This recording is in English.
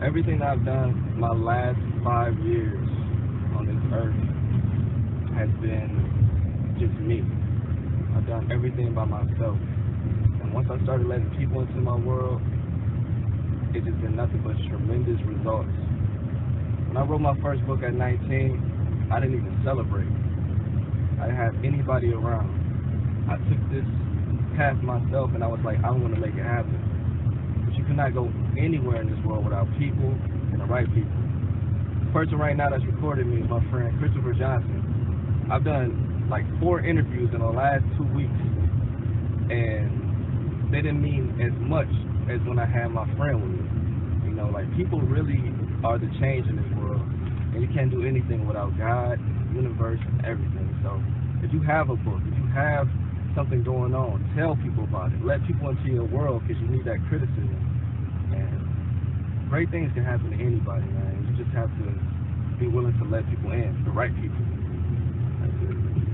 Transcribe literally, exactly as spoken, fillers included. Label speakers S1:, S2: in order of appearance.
S1: everything I've done my last five years on this earth has been just me. I've done everything by myself. And once I started letting people into my world, it's just been nothing but tremendous results. When I wrote my first book at nineteen, I didn't even celebrate. I didn't have anybody around. I took this path myself and I was like, I want to make it happen. But you cannot go anywhere in this world without people and the right people. The person right now that's recording me is my friend Christopher Johnson. I've done like four interviews in the last two weeks and they didn't mean as much as when I had my friend with me. You know, like people really are the change in this world, and you can't do anything without God, the universe, and everything. So if you have a book, if you have something going on, tell people about it. Let people into your world because you need that criticism. And great things can happen to anybody, man. You just have to be willing to let people in, the right people. That's it.